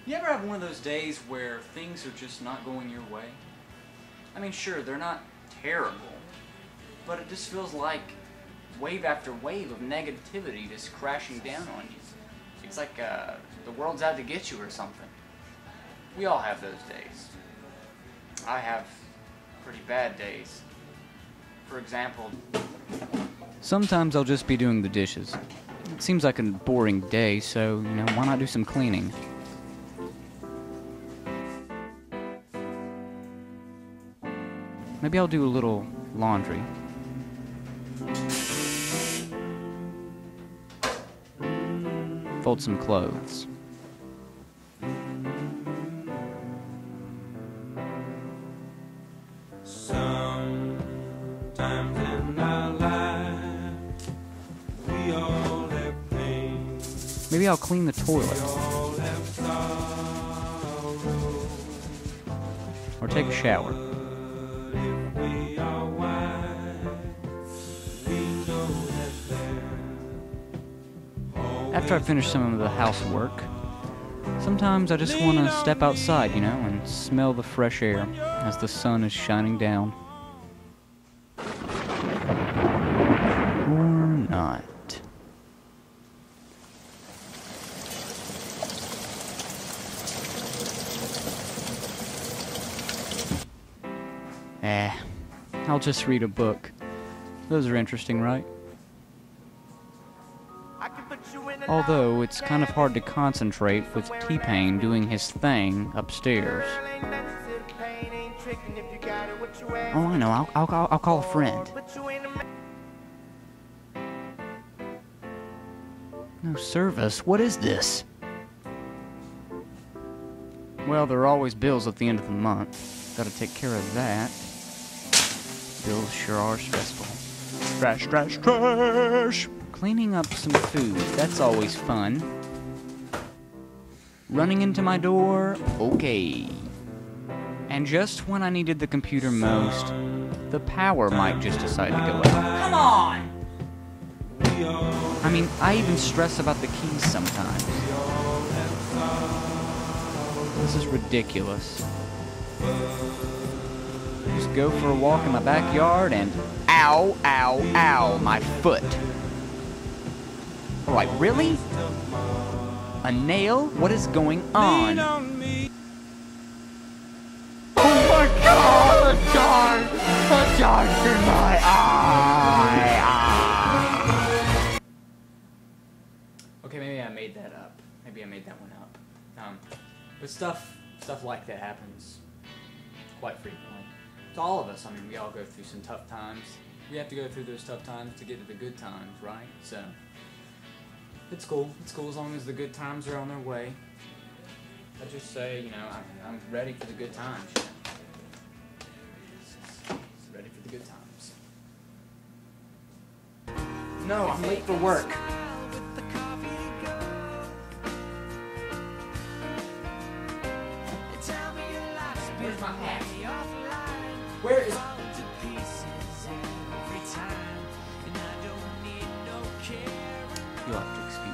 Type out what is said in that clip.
You ever have one of those days where things are just not going your way? I mean, sure, they're not terrible, but it just feels like wave after wave of negativity just crashing down on you. It's like the world's out to get you or something. We all have those days. I have pretty bad days. For example, sometimes I'll just be doing the dishes. It seems like a boring day, so, why not do some cleaning? Maybe I'll do a little laundry. Fold some clothes. Sometimes in our life, we all have pain. Maybe I'll clean the toilet. We all have sorrow. Or take a shower. If we are wise, we know that there. After I finish some of the housework, sometimes I just want to step outside, and smell the fresh air as the sun is shining down. Or not. I'll just read a book. Those are interesting, right? Although, it's kind of hard to concentrate with T-Pain doing his thing upstairs. Oh, I know. I'll call a friend. No service? What is this? Well, there are always bills at the end of the month. Gotta take care of that. Bills sure are stressful. Trash, trash, trash! Cleaning up some food, that's always fun. Running into my door, okay. And just when I needed the computer most, the power might just decide to go out. Come on! I mean, I even stress about the keys sometimes. This is ridiculous. Just go for a walk in my backyard and ow, ow, ow, my foot. Oh, like, really? A nail? What is going on? Oh my god, a dark in my eye. Okay, maybe I made that up. Maybe I made that one up. But stuff like that happens quite frequently. To all of us, I mean, we all go through some tough times. We have to go through those tough times to get to the good times, right? So, it's cool. It's cool as long as the good times are on their way. I just say, I'm ready for the good times. Ready for the good times. No, I'm late for work. Where's my hat? Where is... You'll have to excuse